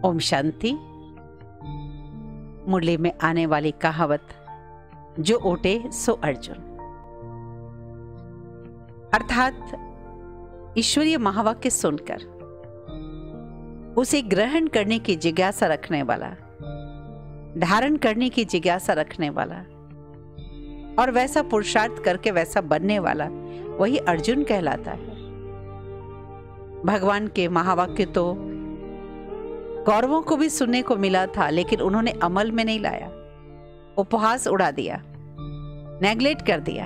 ओम शांति। मुरली में आने वाली कहावत, जो ओटे सो अर्जुन, अर्थात ईश्वरीय महावाक्य सुनकर उसे ग्रहण करने की जिज्ञासा रखने वाला, धारण करने की जिज्ञासा रखने वाला और वैसा पुरुषार्थ करके वैसा बनने वाला, वही अर्जुन कहलाता है। भगवान के महावाक्य तो कौरवों को भी सुनने को मिला था, लेकिन उन्होंने अमल में नहीं लाया, उपहास उड़ा दिया, नेग्लेक्ट कर दिया।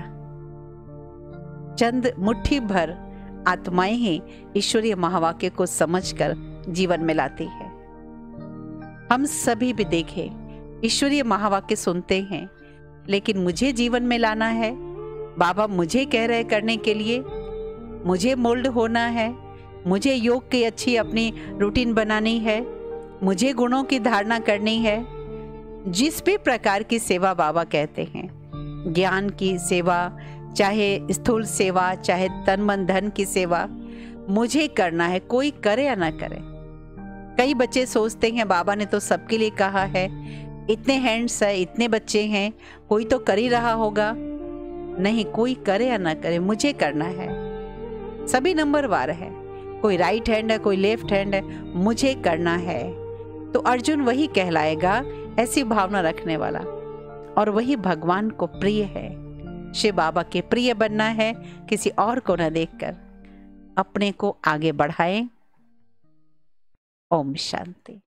चंद मुट्ठी भर आत्माएं ही ईश्वरीय महावाक्य को समझकर जीवन में लाती है। हम सभी भी देखें, ईश्वरीय महावाक्य सुनते हैं, लेकिन मुझे जीवन में लाना है, बाबा मुझे कह रहे करने के लिए, मुझे मोल्ड होना है, मुझे योग की अच्छी अपनी रूटीन बनानी है, मुझे गुणों की धारणा करनी है। जिस भी प्रकार की सेवा बाबा कहते हैं, ज्ञान की सेवा, चाहे स्थूल सेवा, चाहे तन मन धन की सेवा, मुझे करना है, कोई करे या ना करे। कई बच्चे सोचते हैं बाबा ने तो सबके लिए कहा है, इतने हैंड्स है, इतने बच्चे हैं, कोई तो कर ही रहा होगा। नहीं, कोई करे या ना करे, मुझे करना है। सभी नंबरवार है, कोई राइट हैंड है, कोई लेफ्ट हैंड है, मुझे करना है। तो अर्जुन वही कहलाएगा, ऐसी भावना रखने वाला, और वही भगवान को प्रिय है। शिव बाबा के प्रिय बनना है, किसी और को न देखकर अपने को आगे बढ़ाएं। ओम शांति।